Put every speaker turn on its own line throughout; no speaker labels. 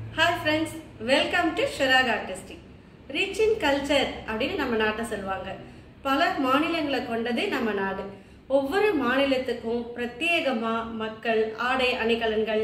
Hi friends, welcome to Sharag Artistic. Rich in culture அப்படினு நம்ம நாட்டை சொல்வாங்க. பல மாநிலங்களை கொண்டது நம்ம நாடு. ஒவ்வொரு மாநிலத்துக்கும் பிரத்யேகமா மக்கள், ஆடை அணிகலன்கள்,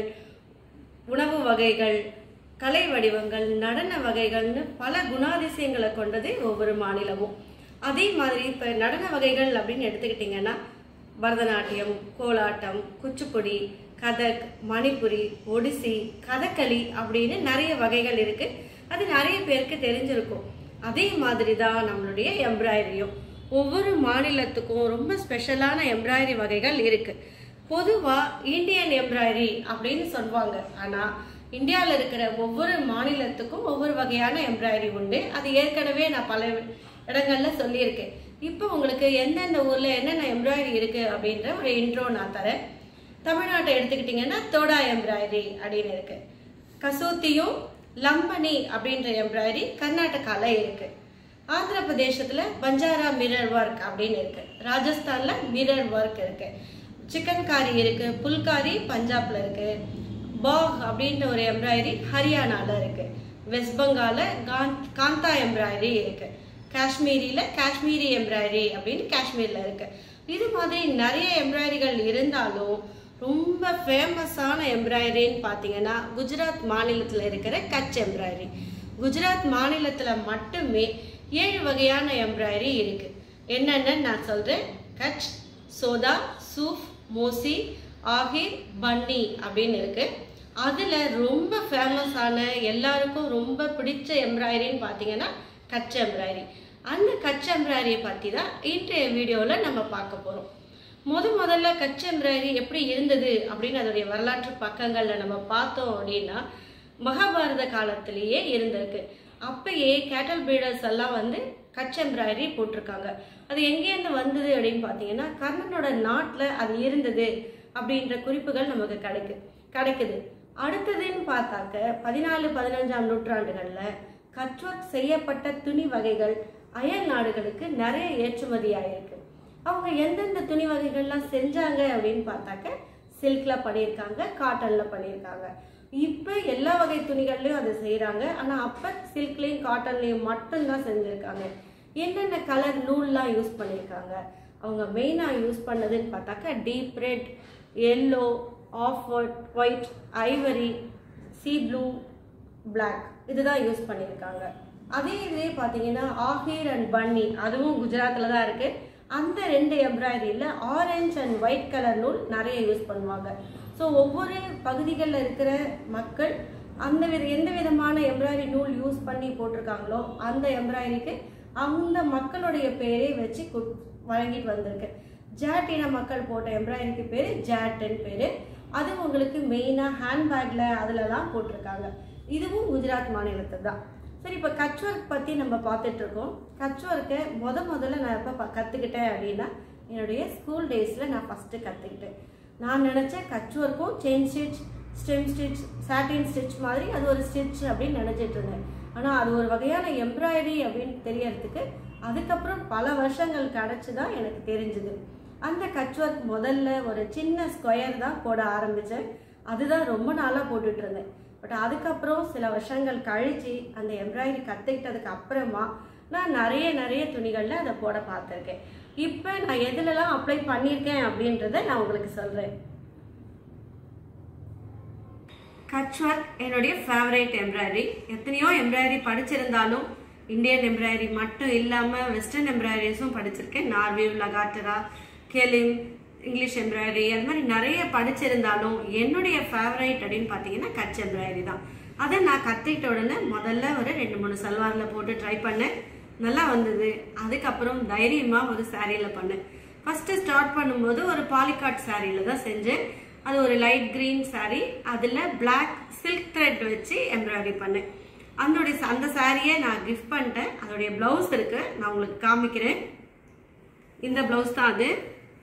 உணவு வகைகள், கலை வடிவங்கள், நடன வகைகள்னு பல குணாதிசயங்களை கொண்டது ஒவ்வொரு மாநிலமும். அதே மாதிரி இப்ப நடன வகைகள் அப்படின்னு எடுத்துக்கிட்டீங்கன்னா பரதநாட்டியம், கோலாட்டம், குச்சிப்புடி, கதக், மணிப்புரி, ஒடிசி, கதகளி அப்படின்னு நிறைய வகைகள் இருக்கு. அது நிறைய பேருக்கு தெரிஞ்சிருக்கும். அதே மாதிரி தான் நம்மளுடைய எம்ப்ராய்டரியும். ஒவ்வொரு மாநிலத்துக்கும் ரொம்ப ஸ்பெஷலான எம்ப்ராய்டரி வகைகள் இருக்கு. பொதுவா இந்தியன் எம்ப்ராய்டரி அப்படின்னு சொல்லுவாங்க. ஆனா இந்தியாவில் இருக்கிற ஒவ்வொரு மாநிலத்துக்கும் ஒவ்வொரு வகையான எம்ப்ராய்டரி உண்டு. அது ஏற்கனவே நான் பல இடங்கள்ல சொல்லியிருக்கேன். இப்போ உங்களுக்கு எந்தெந்த ஊர்ல என்னென்ன எம்ப்ராய்டரி இருக்கு அப்படின்ற ஒரு இன்ட்ரோ நான் தரேன். தமிழ்நாட்டை எடுத்துக்கிட்டீங்கன்னா தோடா எம்ப்ராய்டரி அப்படின்னு இருக்கு. கசூத்தியும் லம்பனி அப்படின்ற எம்ப்ராய்டரி கர்நாடகால இருக்கு. ஆந்திர பிரதேசத்துல பஞ்சாரா மிரர் ஒர்க் அப்படின்னு இருக்கு. ராஜஸ்தான்ல மிரர் ஒர்க் இருக்கு. சிக்கன்காரி இருக்கு. புல்காரி பஞ்சாப்ல இருக்கு. பாக் அப்படின்ற ஒரு எம்ப்ராய்டரி ஹரியானால இருக்கு. வெஸ்ட் பெங்கால காந்தா எம்ப்ராய்டரி இருக்கு. காஷ்மீரில காஷ்மீரி எம்ப்ராய்டரி அப்படின்னு காஷ்மீர்ல இருக்கு. இது மாதிரி நிறைய எம்ப்ராய்டரிகள் இருந்தாலும் ரொம்ப ஃபேமஸான எம்ப்ராய்டரின்னு பார்த்தீங்கன்னா குஜராத் மாநிலத்தில் இருக்கிற கட்ச் எம்ப்ராய்டரி. குஜராத் மாநிலத்தில் மட்டுமே 7 வகையான எம்ப்ராய்டரி இருக்கு. என்னென்னு நான் சொல்றேன். கட்ச், சோதா, சூஃப், மோசி, ஆஹிர், பன்னி அப்படின்னு இருக்கு. அதில் ரொம்ப ஃபேமஸான எல்லாருக்கும் ரொம்ப பிடிச்ச எம்ப்ராய்டரின்னு பார்த்தீங்கன்னா கட்ச் எம்ப்ராய்டரி. அந்த கட்ச் எம்ப்ராய்டரியை பற்றி தான் இன்றைய வீடியோவில் நம்ம பார்க்க போகிறோம். முதல்ல கட்ச் எம்ப்ராய்டரி எப்படி இருந்தது அப்படின்னு அதோடைய வரலாற்று பக்கங்களில் நம்ம பார்த்தோம் அப்படின்னா மகாபாரத காலத்திலேயே இருந்திருக்கு. அப்பயே கேட்டல் பிரீடர்ஸ் எல்லாம் வந்து கட்ச் எம்ப்ராய்டரி போட்டிருக்காங்க. அது எங்கேருந்து வந்தது அப்படின்னு பார்த்தீங்கன்னா கர்ணனோட நாட்டில் அது இருந்தது அப்படின்ற குறிப்புகள் நமக்கு கிடைக்குது. அடுத்ததுன்னு பார்த்தாக்க 14-15ஆம் நூற்றாண்டுகளில் கட்ச் ஒர்க் செய்யப்பட்ட துணி வகைகள் அயல் நாடுகளுக்கு நிறைய ஏற்றுமதி ஆயிருக்கு. அவங்க எந்தெந்த துணி வகைகள்லாம் செஞ்சாங்க அப்படின்னு பார்த்தாக்க சில்க்ல பண்ணியிருக்காங்க, காட்டன்ல பண்ணியிருக்காங்க. இப்போ எல்லா வகை துணிகள்லையும் அதை செய்கிறாங்க. ஆனால் அப்போ சில்க்லேயும் காட்டன்லேயும் மட்டும்தான் செஞ்சுருக்காங்க. என்னென்ன கலர் நூல்லாம் யூஸ் பண்ணியிருக்காங்க, அவங்க மெயினாக யூஸ் பண்ணதுன்னு பார்த்தாக்க deep red, yellow, off white, ivory, sea blue, black இதுதான் யூஸ் பண்ணியிருக்காங்க. இதே பார்த்தீங்கன்னா ஆஹிர் அண்ட் பன்னி அதுவும் குஜராத்தில் தான் இருக்குது. அந்த 2 எம்ப்ராய்டரியில் ஆரஞ்சு அண்ட் ஒயிட் கலர் நூல் நிறைய யூஸ் பண்ணுவாங்க. ஸோ ஒவ்வொரு பகுதிகளில் இருக்கிற மக்கள் எந்த விதமான எம்ப்ராய்டரி நூல் யூஸ் பண்ணி போட்டிருக்காங்களோ அந்த எம்ப்ராய்டரிக்கு அந்த மக்களுடைய பேரே வச்சு வழங்கிட்டு வந்திருக்கு. ஜாட் இன மக்கள் போட்ட எம்ப்ராய்டரிக்கு பேர் ஜாட்டுன்னு பேர். அது உங்களுக்கு மெயினாக ஹேண்ட்பேக்கில் அதிலலாம் போட்டிருக்காங்க. இதுவும் குஜராத் மாநிலத்தை தான். சரி, இப்போ கட்ச் ஒர்க் பற்றி நம்ம பார்த்துட்டு இருக்கோம். கட்ச் ஒர்க்கை முதல்ல நான் எப்போ கற்றுக்கிட்டேன் அப்படின்னா என்னுடைய ஸ்கூல் டேஸில் நான் ஃபஸ்ட்டு கற்றுக்கிட்டேன். நான் நினச்சேன் கட்ச் ஒர்க்கும் chain stitch, stem stitch, satin stitch மாதிரி அது ஒரு ஸ்டிச் அப்படின்னு நினச்சிட்டு இருந்தேன். ஆனால் அது ஒரு வகையான எம்ப்ராய்டரி அப்படின்னு தெரியறதுக்கு அதுக்கப்புறம் பல வருஷங்கள் கிடச்சி தான் எனக்கு தெரிஞ்சுது. அந்த கட்ச் ஒர்க் முதல்ல ஒரு சின்ன ஸ்கொயர் தான் போட ஆரம்பித்தேன். அதுதான் ரொம்ப நாளாக போட்டுட்டு இருந்தேன். பட் அதுக்கப்புறம் சில வருஷங்கள் கழித்து அந்த எம்ப்ராய்டரி கற்றுக்கிட்டதுக்கு அப்புறமா நான் நிறைய துணிகளில் அதை போட பார்த்துருக்கேன். இப்போ நான் எதுலலாம் அப்ளை பண்ணியிருக்கேன் அப்படின்றத நான் உங்களுக்கு சொல்கிறேன். கட்ச் ஒர்க் என்னுடைய ஃபேவரேட் எம்ப்ராய்டரி. எத்தனையோ எம்ப்ராய்டரி படிச்சிருந்தாலும் இந்தியன் எம்ப்ராய்டரி மட்டும் இல்லாமல் வெஸ்டர்ன் எம்ப்ராய்டரிஸும் படிச்சிருக்கேன். நார்வீவ், லகாட்டரா, கெலிம், இங்கிலீஷ் எம்ப்ராய்டரி அது மாதிரி நிறைய படிச்சிருந்தாலும் என்னுடைய ஃபேவரைட் அப்படின்னு பார்த்தீங்கன்னா கட்ச் எம்ப்ராய்டரி தான். அதை நான் கற்றுக்கிட்ட உடனே முதல்ல ஒரு 2-3 சல்வாரில் போட்டு ட்ரை பண்ணேன். நல்லா வந்தது. அதுக்கப்புறம் தைரியமாக ஒரு சாரியில் பண்ணேன். ஃபஸ்ட்டு ஸ்டார்ட் பண்ணும்போது ஒரு பாலிகாட் சாரியில் தான் செஞ்சேன். அது ஒரு லைட் க்ரீன் சாரி. அதில் பிளாக் சில்க் த்ரெட் வச்சு எம்ப்ராய்டரி பண்ணேன். அந்த சாரியை நான் கிஃப்ட் பண்ணிட்டேன். அதோடைய ப்ளவுஸ் இருக்கு, நான் உங்களுக்கு காமிக்கிறேன். இந்த ப்ளவுஸ் தான் அது.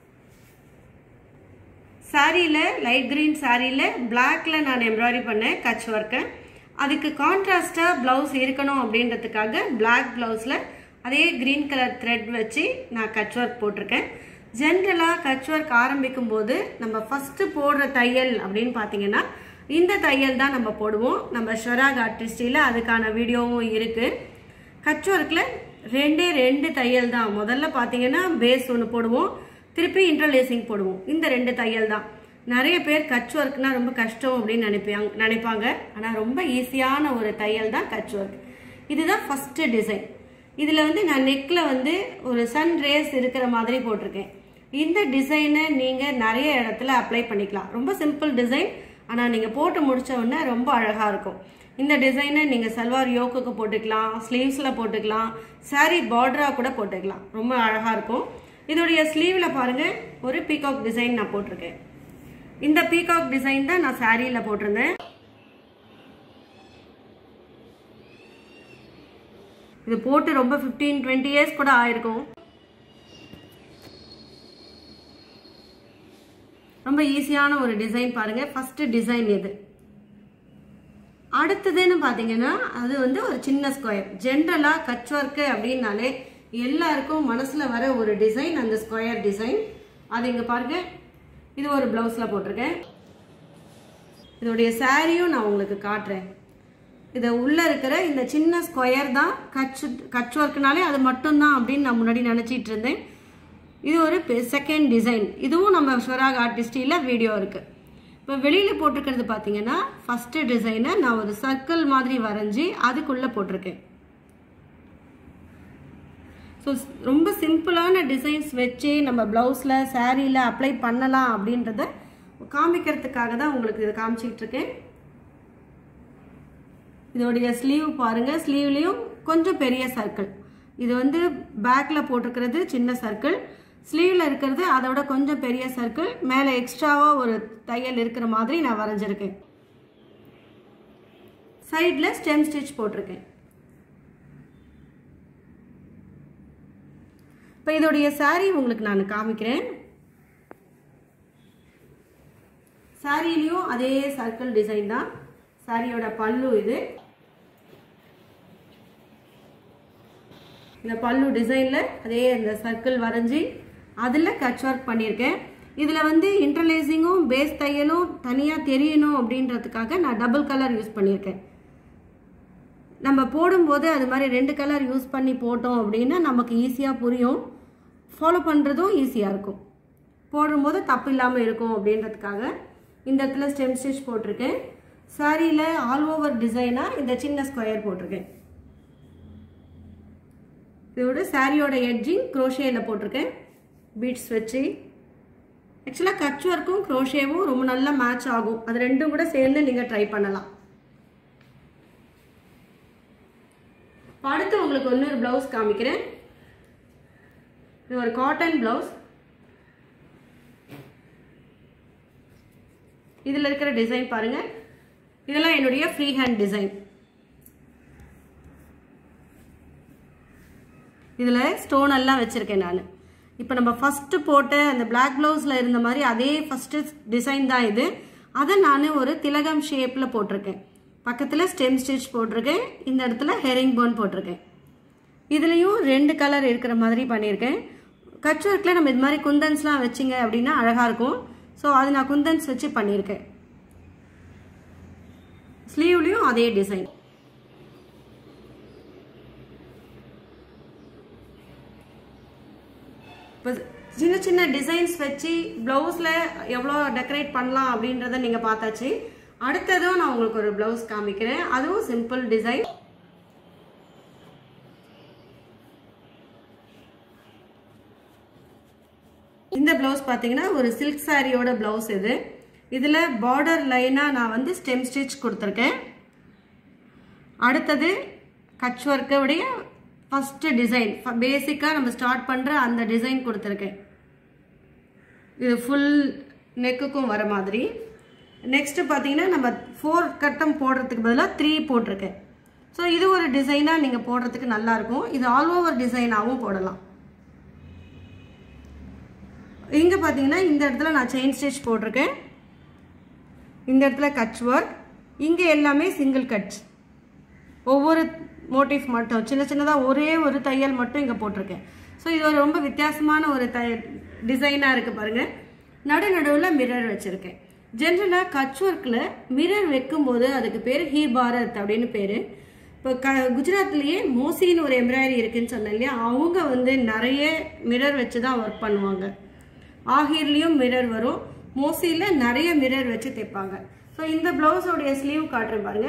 சாரியில் லைட் க்ரீன் சாரியில் பிளாக்ல நான் எம்ப்ராய்டரி பண்ணேன் கட்ச் ஒர்க்கை. அதுக்கு கான்ட்ராஸ்டாக ப்ளவுஸ் இருக்கணும் அப்படின்றதுக்காக பிளாக் ப்ளவுஸில் அதே க்ரீன் கலர் த்ரெட் வச்சு நான் கட்ச் ஒர்க் போட்டிருக்கேன். ஜென்ரலாக கட்ச் ஒர்க் ஆரம்பிக்கும் போது நம்ம ஃபஸ்ட்டு போடுற தையல் அப்படின்னு பார்த்தீங்கன்னா இந்த தையல் தான் நம்ம போடுவோம். நம்ம ஷராக் ஆர்டிஸ்டில் அதுக்கான வீடியோவும் இருக்குது. கட்ச் ஒர்க்கில் ரெண்டு தையல் தான். முதல்ல பார்த்தீங்கன்னா பேஸ் ஒன்று போடுவோம், திருப்பி இன்டர்லேசிங் போடுவோம். இந்த 2 தையல் தான். நிறைய பேர் கட்ச் ஒர்க்னா ரொம்ப கஷ்டம் அப்படின்னு நினைப்பாங்க. ஆனால் ரொம்ப ஈஸியான ஒரு தையல் தான் கட்ச் ஒர்க். இதுதான் ஃபஸ்ட்டு டிசைன். இதில் வந்து நான் நெக்கில் வந்து ஒரு சன் ரேஸ் இருக்கிற மாதிரி போட்டிருக்கேன். இந்த டிசைனை நீங்கள் நிறைய இடத்துல அப்ளை பண்ணிக்கலாம். ரொம்ப சிம்பிள் டிசைன், ஆனால் நீங்கள் போட்டு முடித்த உடனே ரொம்ப அழகாக இருக்கும். இந்த டிசைனை நீங்கள் சல்வார் யோக்குக்கு போட்டுக்கலாம், ஸ்லீவ்ஸில் போட்டுக்கலாம், சாரீ பார்டராக கூட போட்டுக்கலாம். ரொம்ப அழகாக இருக்கும். இதோடைய ஸ்லீவில் பாருங்கள், ஒரு பீகாக் டிசைன் நான் போட்டிருக்கேன். இந்த பீகாக் டிசைன் தான் நான் சாரியில் போட்டிருந்தேன். இது போட்டு ரொம்ப 15-20 இயர்ஸ் கூட ஆயிருக்கும். ரொம்ப ஈஸியான ஒரு டிசைன் பாருங்க. ஃபர்ஸ்ட் டிசைன் இது. அடுத்ததுன்னு பார்த்தீங்கன்னா அது வந்து ஒரு சின்ன ஸ்கொயர். ஜென்ரலாக கட்ச் ஒர்க்கு அப்படின்னாலே எல்லாருக்கும் மனசில் வர ஒரு டிசைன் அந்த ஸ்கொயர் டிசைன். அது இங்கே பாருங்க, இது ஒரு பிளவுஸில் போட்டிருக்கேன். இதோடைய சாரியும் நான் உங்களுக்கு காட்டுறேன். இது உள்ளே இருக்கிற இந்த சின்ன ஸ்கொயர் தான் கட்ச் ஒர்க்குனாலே அது மட்டும்தான் அப்படின்னு நான் முன்னாடி நினச்சிட்டு இருந்தேன். இது ஒரு செகண்ட் டிசைன். இதுவும் நம்ம ஷராக் ஆர்டிஸ்டில் வீடியோ இருக்குது. இப்போ வெளியில் போட்டிருக்கிறது பார்த்தீங்கன்னா ஃபஸ்ட்டு டிசைனை நான் ஒரு சர்க்கிள் மாதிரி வரைஞ்சி அதுக்குள்ளே போட்டிருக்கேன். ஸோ ரொம்ப சிம்பிளான டிசைன்ஸ் வச்சு நம்ம ப்ளவுஸில் சாரியில் அப்ளை பண்ணலாம் அப்படின்றத காமிக்கிறதுக்காக தான் உங்களுக்கு இதை காமிச்சிக்கிட்டு இருக்கேன். இதோடைய ஸ்லீவ் பாருங்கள். ஸ்லீவ்லேயும் கொஞ்சம் பெரிய சர்க்கிள். இது வந்து பேக்கில் போட்டிருக்கிறது சின்ன சர்க்கிள், ஸ்லீவில் இருக்கிறது அதோட கொஞ்சம் பெரிய சர்க்கிள், மேலே எக்ஸ்ட்ராவாக ஒரு தையல் இருக்கிற மாதிரி நான் வரைஞ்சிருக்கேன். சைடில் ஸ்டெம் ஸ்டிச் போட்டிருக்கேன். இப்போ இதோடைய சாரீ உங்களுக்கு நான் காமிக்கிறேன். சாரிலையும் அதே சர்க்கிள் டிசைன் தான். சாரியோட பல்லு இது. இந்த பல்லு டிசைனில் அதே இந்த சர்க்கிள் வரைஞ்சி அதில் கட்ச் ஒர்க் பண்ணியிருக்கேன். இதில் வந்து இன்டர்லேசிங்கும் பேஸ் தையலும் தனியாக தெரியணும் அப்படின்றதுக்காக நான் டபுள் கலர் யூஸ் பண்ணியிருக்கேன். நம்ம போடும்போது அது மாதிரி 2 கலர் யூஸ் பண்ணி போட்டோம் அப்படின்னா நமக்கு ஈஸியாக புரியும், ஃபாலோ பண்ணுறதும் ஈஸியாக இருக்கும், போடும்போது தப்பு இல்லாமல் இருக்கும் அப்படின்றதுக்காக இந்த இடத்துல ஸ்டெம் ஸ்டிச் போட்டிருக்கேன். சாரியில் ஆல் ஓவர் டிசைனாக இந்த சின்ன ஸ்கொயர் போட்டிருக்கேன். இதோட சாரியோட எட்ஜிங் க்ரோஷேயில் போட்டிருக்கேன் பீட்ஸ் வச்சு. ஆக்சுவலாக கட்ச் ஒர்க்கும் க்ரோஷேவும் ரொம்ப நல்லா மேட்ச் ஆகும். அது ரெண்டும் கூட சேர்ந்து நீங்கள் ட்ரை பண்ணலாம். அடுத்து உங்களுக்கு இன்னொரு ப்ளவுஸ் காமிக்கிறேன். இது ஒரு காட்டன் ப்ளவுஸ். இதில் இருக்கிற டிசைன் பாருங்கள். இதெல்லாம் என்னுடைய ஃப்ரீ ஹேண்ட் டிசைன். இதில் ஸ்டோன் எல்லாம் வச்சுருக்கேன் நான். இப்போ நம்ம ஃபஸ்ட்டு போட்ட அந்த பிளாக் ப்ளவுஸில் இருந்த மாதிரி அதே ஃபஸ்ட்டு டிசைன் தான் இது. அதை நான் ஒரு திலகம் ஷேப்பில் போட்டிருக்கேன். பக்கத்தில் ஸ்டெம் ஸ்டிச் போட்டிருக்கேன். இந்த இடத்துல ஹெரிங் போன் போட்டிருக்கேன். இதுலேயும் 2 கலர் இருக்கிற மாதிரி பண்ணியிருக்கேன். கட்ச் ஒர்க்கில் நம்ம இது மாதிரி குந்தன்ஸ்லாம் வச்சிங்க அப்படின்னா அழகாக இருக்கும். ஸோ அது நான் குந்தன்ஸ் வச்சு பண்ணியிருக்கேன். ஸ்லீவ்லேயும் அதே டிசைன். இப்போ சின்ன சின்ன டிசைன்ஸ் வச்சு ப்ளவுஸில் எவ்வளோ டெக்கரேட் பண்ணலாம் அப்படின்றத நீங்கள் பார்த்தாச்சு. அடுத்ததும் நான் உங்களுக்கு ஒரு ப்ளவுஸ் காமிக்கிறேன். அதுவும் சிம்பிள் டிசைன். இந்த ப்ளவுஸ் பார்த்தீங்கன்னா ஒரு சில்க் சாரியோட ப்ளவுஸ் இது. இதில் பார்டர் லைனாக நான் வந்து ஸ்டெம் ஸ்டிச் கொடுத்துருக்கேன். அடுத்தது கட்ச் ஒர்க்கோடைய ஃபஸ்ட்டு டிசைன், பேசிக்காக நம்ம ஸ்டார்ட் பண்ணுற அந்த டிசைன் கொடுத்துருக்கேன். இது ஃபுல் நெக்குக்கும் வர மாதிரி. நெக்ஸ்ட்டு பார்த்தீங்கன்னா நம்ம 4 கட்டம் போடுறதுக்கு பதிலாக 3 போட்டிருக்கேன். ஸோ இது ஒரு டிசைனாக நீங்கள் போடுறதுக்கு நல்லாயிருக்கும். இது ஆல் ஓவர் டிசைனாகவும் போடலாம். இங்கே பார்த்தீங்கன்னா இந்த இடத்துல நான் செயின் ஸ்டிச் போட்டிருக்கேன். இந்த இடத்துல கட்ச் ஒர்க். இங்கே எல்லாமே சிங்கிள் கட்ச். ஒவ்வொரு மோட்டிவ் மட்டும் சின்ன சின்னதாக ஒரே ஒரு தையல் மட்டும் இங்கே போட்டிருக்கேன். ஸோ இது ஒரு ரொம்ப வித்தியாசமான ஒரு டிசைனாக இருக்குது பாருங்கள். நடுவில் மிரர் வச்சுருக்கேன். ஜென்ரலாக கட்ச் ஒர்க்கில் மிரர் வைக்கும்போது அதுக்கு பேர் ஹீ பாரத் அப்படின்னு பேர். இப்போ குஜராத்லேயே மோசின்னு ஒரு எம்ப்ராய்டரி இருக்குன்னு சொன்னேன் இல்லையா, அவங்க வந்து நிறைய மிரர் வச்சு தான் ஒர்க் பண்ணுவாங்க. ஆஹிர்லேயும் மிரர் வரும், மோசியில் நிறைய மிரர் வச்சு தைப்பாங்க. ஸோ இந்த ப்ளவுஸோடைய ஸ்லீவ் காட்டுறேன் பாருங்க.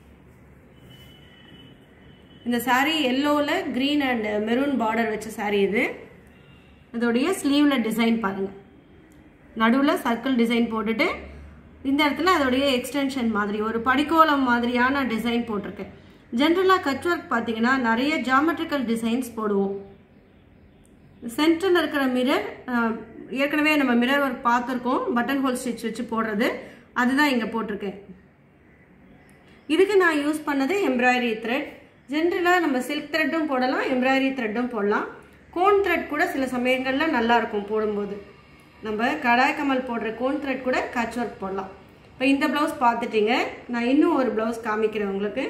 இந்த சாரீ எல்லோவில் க்ரீன் அண்ட் மெரூன் பார்டர் வச்ச சாரீ இது. அதோடைய ஸ்லீவில் டிசைன் பாருங்கள், நடுவில் சர்க்கிள் டிசைன் போட்டுட்டு இந்த இடத்துல அதோடைய எக்ஸ்டென்ஷன் மாதிரி ஒரு படிக்கோலம் மாதிரியான டிசைன் போட்டிருக்கேன். ஜென்ரலாக கட்ச் ஒர்க் பார்த்தீங்கன்னா நிறைய ஜாமெட்ரிக்கல் டிசைன்ஸ் போடுவோம். சென்டரில் இருக்கிற மிரர் ஏற்கனவே நம்ம மிரர் ஒர்க் பார்த்துருக்கோம், பட்டன் ஹோல் ஸ்டிச் வச்சு போடுறது, அதுதான் இங்கே போட்டிருக்கேன். இதுக்கு நான் யூஸ் பண்ணது எம்ப்ராய்டரி த்ரெட். ஜென்ரலாக நம்ம சில்க் த்ரெட்டும் போடலாம், எம்ப்ராய்டரி த்ரெட்டும் போடலாம். கோன் த்ரெட் கூட சில சமயங்களில் நல்லாயிருக்கும் போடும்போது. நம்ம கடாய் கமல் போடுற கோன் த்ரெட் கூட கட்ச் ஒர்க் போடலாம். இப்போ இந்த ப்ளவுஸ் பார்த்துட்டீங்க, நான் இன்னும் ஒரு ப்ளவுஸ் காமிக்கிறேன் உங்களுக்கு.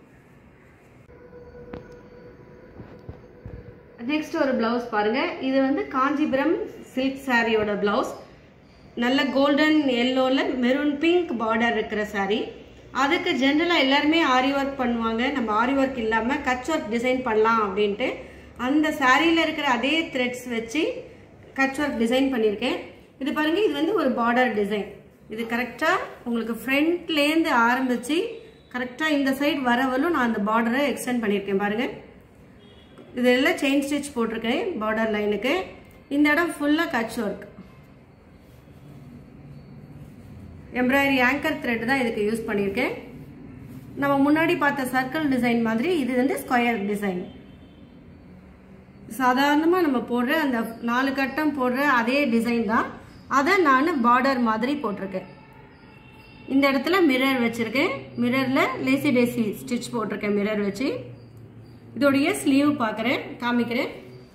நெக்ஸ்ட் ஒரு ப்ளவுஸ் பாருங்கள். இது வந்து காஞ்சிபுரம் சில்க் சாரியோட ப்ளவுஸ். நல்ல கோல்டன் எல்லோவில் மெரூன் பிங்க் பார்டர் இருக்கிற சாரீ. அதுக்கு ஜென்ரலாக எல்லாருமே ஆரி ஒர்க் பண்ணுவாங்க. நம்ம ஆரி ஒர்க் இல்லாமல் கட்ச் ஒர்க் டிசைன் பண்ணலாம் அப்படின்ட்டு அந்த சாரியில் இருக்கிற அதே த்ரெட்ஸ் வச்சு கட்ச் ஒர்க் டிசைன் பண்ணியிருக்கேன். இது பாருங்கள், இது வந்து ஒரு பார்டர் டிசைன். இது கரெக்டாக உங்களுக்கு ஃப்ரண்ட்லேருந்து ஆரம்பித்து கரெக்டாக இந்த சைடு வரவலும் நான் அந்த பார்டரை எக்ஸ்டெண்ட் பண்ணியிருக்கேன் பாருங்கள். இதெல்லாம் செயின் ஸ்டிச் போட்டிருக்கேன் பார்டர் லைனுக்கு. இந்த இடம் ஃபுல்லாக Kutch work. Embroidery anchor thread தான் இதுக்கு யூஸ் பண்ணியிருக்கேன். நம்ம முன்னாடி பார்த்த சர்க்கிள் டிசைன் மாதிரி இது வந்து ஸ்கொயர் டிசைன். சாதாரணமாக நம்ம போடுற அந்த 4 கட்டம் போடுற அதே டிசைன் தான், அதை நான் பார்டர் மாதிரி போட்டிருக்கேன். இந்த இடத்துல மிரர் வச்சுருக்கேன், மிரரில் லேசி டேசி ஸ்டிச் போட்டிருக்கேன் மிரர் வச்சு. இதோடைய ஸ்லீவ் பார்க்குறேன், காமிக்கிறேன்.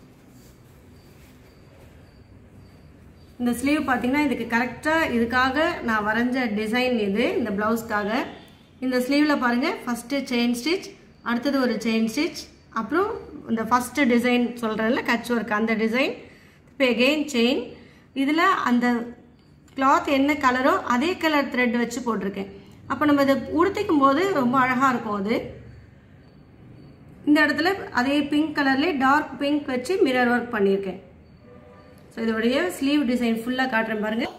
இந்த ஸ்லீவ் பார்த்தீங்கன்னா இதுக்கு கரெக்டாக இதுக்காக நான் வரைஞ்ச டிசைன் இது, இந்த ப்ளவுஸ்க்காக. இந்த ஸ்லீவில் பாருங்கள், ஃபஸ்ட்டு செயின் ஸ்டிச், அடுத்தது ஒரு செயின் ஸ்டிச், அப்புறம் இந்த ஃபஸ்ட்டு டிசைன் சொல்கிறதில்ல கட்ச் ஒர்க் அந்த டிசைன், இப்போ எகெயின் செயின். இதில் அந்த கிளாத் என்ன கலரோ அதே கலர் த்ரெட் வச்சு போட்டிருக்கேன். அப்போ நம்ம இதை உடுத்திக்கும் போது ரொம்ப அழகாக இருக்கும் அது. இந்த இடத்துல அதே பிங்க் கலர்லேயே டார்க் பிங்க் வச்சு மிரர் ஒர்க் பண்ணியிருக்கேன். ஸோ இதோடைய ஸ்லீவ் டிசைன் ஃபுல்லாக காட்டுறேன் பாருங்கள்.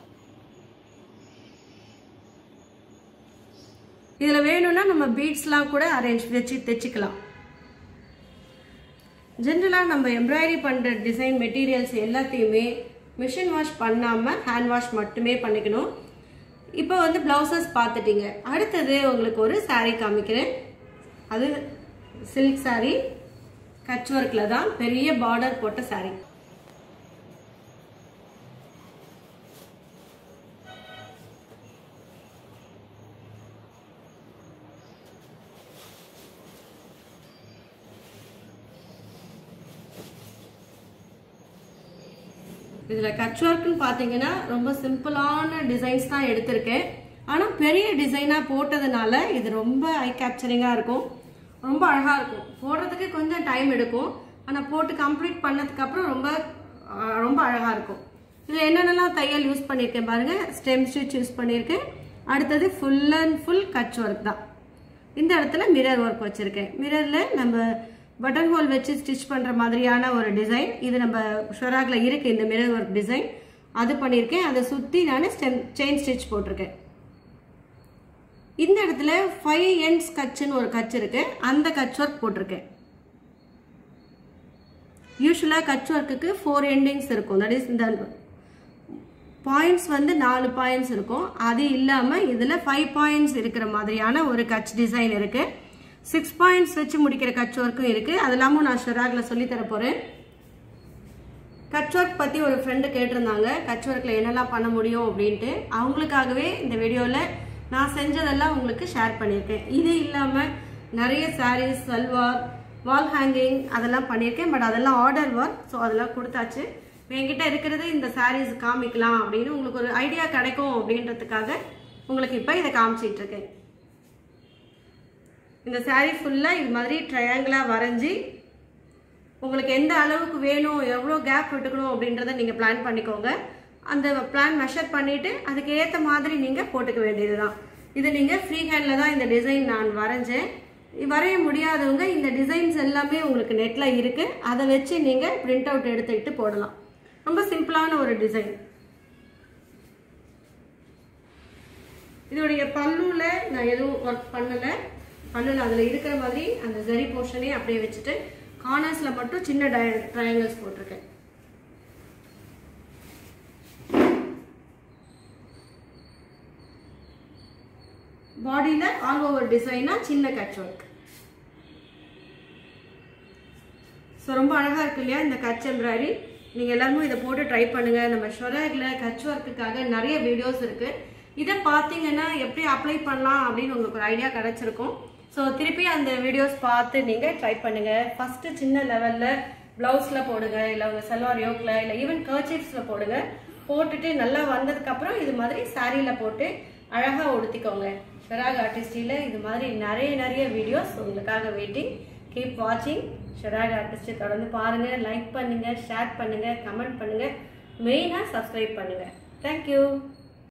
இதில் வேணும்னா நம்ம பீட்ஸ்லாம் கூட அரேஞ்ச் வச்சு தைச்சிக்கலாம். ஜென்ரலாக நம்ம எம்ப்ராய்டரி பண்ணுற டிசைன் மெட்டீரியல்ஸ் எல்லாத்தையுமே மிஷின் வாஷ் பண்ணாமல் ஹேண்ட் வாஷ் மட்டுமே பண்ணிக்கணும். இப்போ வந்து ப்ளவுசஸ் பார்த்துட்டீங்க. அடுத்தது உங்களுக்கு ஒரு சாரீ காமிக்கிறேன். அது சில்க் சாரீ, கட்ச் ஒர்க்கில் தான், பெரிய பார்டர் போட்ட சாரீ. இதில் கட்ச் ஒர்க்குன்னு பார்த்தீங்கன்னா ரொம்ப சிம்பிளான டிசைன்ஸ் தான் எடுத்திருக்கேன். ஆனால் பெரிய டிசைனாக போட்டதுனால இது ரொம்ப ஐ கேப்சரிங்காக இருக்கும், ரொம்ப அழகாக இருக்கும். போடுறதுக்கு கொஞ்சம் டைம் எடுக்கும், ஆனால் போட்டு கம்ப்ளீட் பண்ணதுக்கப்புறம் ரொம்ப ரொம்ப அழகாக இருக்கும். இதில் என்னென்னலாம் தையல் யூஸ் பண்ணியிருக்கேன் பாருங்கள். ஸ்டெம் ஸ்டிச் யூஸ் பண்ணியிருக்கேன். அடுத்தது full and full Kutch work தான். இந்த இடத்துல மிரர் ஒர்க் வச்சுருக்கேன். மிரரில் நம்ம பட்டன் ஹோல் வச்சு ஸ்டிச் பண்ணுற மாதிரியான ஒரு டிசைன். இது நம்ம ஷொராகில் இருக்குது இந்த மிரர் ஒர்க் டிசைன், அது பண்ணியிருக்கேன். அதை சுற்றி நான் செயின் ஸ்டிச் போட்டிருக்கேன். இந்த இடத்துல 5 ends கட்சுன்னு ஒரு கட்ச் இருக்குது, அந்த கட்ச் ஒர்க் போட்டிருக்கேன். யூஸ்வலாக கட்ச் ஒர்க்குக்கு 4 endings இருக்கும். தட் இஸ் இந்த பாயிண்ட்ஸ் வந்து 4 பாயிண்ட்ஸ் இருக்கும். அது இல்லாமல் இதில் 5 பாயிண்ட்ஸ் இருக்கிற மாதிரியான ஒரு கட்ச் டிசைன் இருக்குது. 6 பாயிண்ட்ஸ் வச்சு முடிக்கிற கட்ச் ஒர்க்கும் இருக்குது. அது இல்லாமல் நான் ஷொராகில் சொல்லித்தர போகிறேன். கட்ச் ஒர்க் பற்றி ஒரு ஃப்ரெண்டு கேட்டிருந்தாங்க, கட்ச் ஒர்க்கில் என்னெல்லாம் பண்ண முடியும் அப்படின்ட்டு. அவங்களுக்காகவே இந்த வீடியோவில் நான் செஞ்சதெல்லாம் உங்களுக்கு ஷேர் பண்ணியிருக்கேன். இது இல்லாமல் நிறைய சாரீஸ், சல்வார், வால் ஹேங்கிங் அதெல்லாம் பண்ணியிருக்கேன். பட் அதெல்லாம் ஆர்டர் ஒர்க், ஸோ அதெல்லாம் கொடுத்தாச்சு. என்கிட்ட இருக்கிறது இந்த சாரீஸ் காமிக்கலாம் அப்படின்னு உங்களுக்கு ஒரு ஐடியா கிடைக்கும் அப்படின்றதுக்காக உங்களுக்கு இப்போ இதை காமிச்சிட்ருக்கேன். இந்த சாரீ ஃபுல்லாக இது மாதிரி ட்ரையாங்கிளாக வரைஞ்சி உங்களுக்கு எந்த அளவுக்கு வேணும், எவ்வளோ கேப் விட்டுக்கணும் அப்படின்றத நீங்கள் பிளான் பண்ணிக்கோங்க. அந்த பிளான் மெஷர் பண்ணிவிட்டு அதுக்கு ஏற்ற மாதிரி நீங்கள் போட்டுக்க வேண்டியது தான். இது நீங்கள் ஃப்ரீ ஹேண்டில் தான் இந்த டிசைன் நான் வரைஞ்சேன். வரைய முடியாதவங்க இந்த டிசைன்ஸ் எல்லாமே உங்களுக்கு நெட்டில் இருக்குது, அதை வச்சு நீங்கள் பிரிண்ட் அவுட் எடுத்துக்கிட்டு போடலாம். ரொம்ப சிம்பிளான ஒரு டிசைன். இதோடைய பல்லுல நான் எதுவும் ஒர்க் பண்ணலை. பல்லுல அதில் இருக்கிற மாதிரி அந்த ஜரி போர்ஷனே அப்படியே வச்சுட்டு கார்னர்ஸில் மட்டும் சின்ன ட்ரையாங்கிள்ஸ் போட்டிருக்கேன். பாடியில் ஆல் ஓவர் டிசைனாக சின்ன கட்ச் ஒர்க். ஸோ ரொம்ப அழகாக இருக்கு இல்லையா இந்த கட்ச் எம்ப்ராய்டரி. நீங்கள் எல்லாருமே இதை போட்டு ட்ரை பண்ணுங்கள். நம்ம ஷொராகில் கட்ச் ஒர்க்குக்காக நிறைய வீடியோஸ் இருக்குது. இதை பார்த்தீங்கன்னா எப்படி அப்ளை பண்ணலாம் அப்படின்னு உங்களுக்கு ஒரு ஐடியா கிடச்சிருக்கும். ஸோ திருப்பி அந்த வீடியோஸ் பார்த்து நீங்கள் ட்ரை பண்ணுங்கள். ஃபஸ்ட்டு சின்ன லெவலில் ப்ளவுஸில் போடுங்க, இல்லை உங்கள் சல்வார் யோக்கில், இல்லை ஈவன் கர்ச்சீஃப்ஸில் போடுங்க. போட்டுட்டு நல்லா வந்ததுக்கப்புறம் இது மாதிரி சாரியில் போட்டு அழகாக உடுத்திக்கோங்க. ஷொராக் ஆர்டிஸ்டியில் இது மாதிரி நிறைய வீடியோஸ் உங்களுக்காக வெயிட்டிங். கீப் வாட்சிங் ஷொராக் ஆர்டிஸ்டி. தொடர்ந்து பாருங்கள், லைக் பண்ணுங்கள், ஷேர் பண்ணுங்கள், கமெண்ட் பண்ணுங்கள், மெயினாக சப்ஸ்கிரைப் பண்ணுங்கள். தேங்க்யூ.